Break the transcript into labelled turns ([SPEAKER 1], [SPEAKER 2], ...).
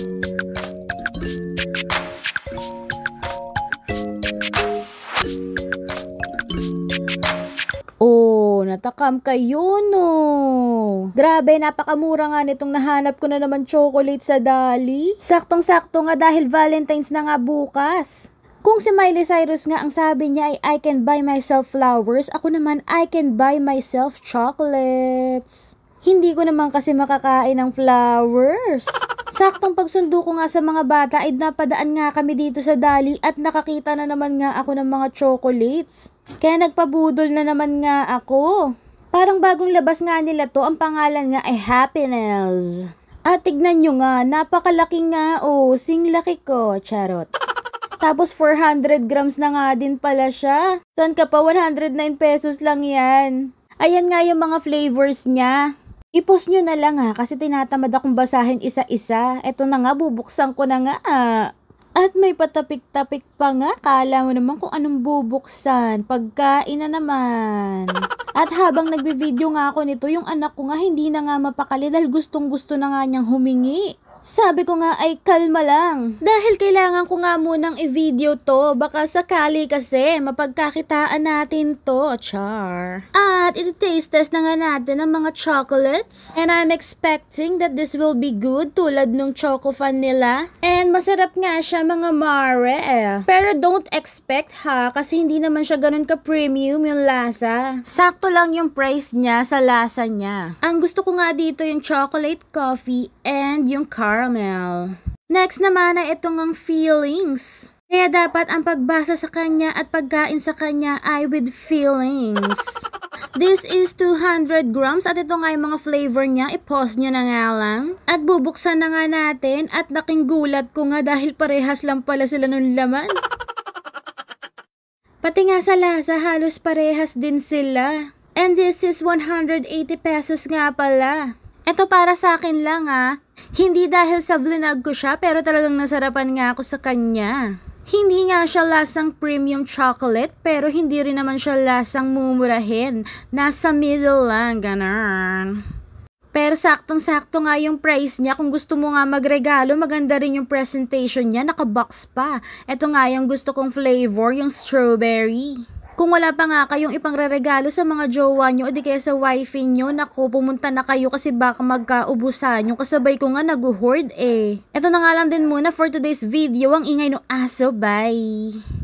[SPEAKER 1] Oh, natakam kayo no. Grabe, napakamura nga nitong nahanap ko na naman chocolate sa Dali. Saktong-sakto nga dahil Valentine's na nga bukas. Kung si Miley Cyrus nga ang sabi niya ay I can buy myself flowers, ako naman I can buy myself chocolates. Hindi ko naman kasi makakain ng flowers. Saktong pagsundo ko nga sa mga bata ay napadaan nga kami dito sa Dali at nakakita na naman nga ako ng mga chocolates. Kaya nagpabudol na naman nga ako. Parang bagong labas nga nila to, ang pangalan nga ay Happiness. At tignan nyo nga, napakalaki nga, singlaki ko, charot. Tapos 400 grams na nga din pala siya. Saan ka pa? 109 pesos lang yan. Ayan nga yung mga flavors niya. I-post nyo na lang ha, kasi tinatamad akong basahin isa-isa. Eto na nga, bubuksan ko na nga. At may patapik-tapik pa nga, kala mo naman kung anong bubuksan. Pagkain na naman. At habang nagbe-video nga ako nito, yung anak ko nga hindi na nga mapakali dahil gustong-gusto na nga niyang humingi. Sabi ko nga ay kalma lang. Dahil kailangan ko nga munang i-video to. Baka sakali kasi mapagkakitaan natin to. Char. At iti-taste test na nga natin ang mga chocolates. And I'm expecting that this will be good tulad nung choco fan nila. And masarap nga siya mga mare. Pero don't expect ha kasi hindi naman siya ganun ka-premium yung lasa. Sakto lang yung price niya sa lasa niya. Ang gusto ko nga dito yung chocolate coffee and yung caramel. Next naman ay itong ang feelings. Kaya dapat ang pagbasa sa kanya at pagkain sa kanya ay with feelings. This is 200 grams at ito nga yung mga flavor niya. I-pause nyo na nga lang. At bubuksan na nga natin at naking gulat ko nga dahil parehas lang pala sila nung laman. Pati nga sa lasa halos parehas din sila. And this is 180 pesos nga pala. Ito para sa akin lang Hindi dahil sa vlog ko siya pero talagang nasarapan nga ako sa kanya. Hindi nga siya lasang premium chocolate pero hindi rin naman siya lasang mumurahin. Nasa middle lang, ganun. Pero saktong-sakto nga yung price niya. Kung gusto mo nga magregalo, maganda rin yung presentation niya. Naka-box pa. Ito nga yung gusto kong flavor, yung strawberry. Kung wala pa nga kayong ipangreregalo sa mga jowa nyo o di kaya sa wifey nyo, naku, pumunta na kayo kasi baka magkaubusan yung kasabay ko nga nag-hoard Ito na nga lang din muna for today's video, ang ingay no aso, bye!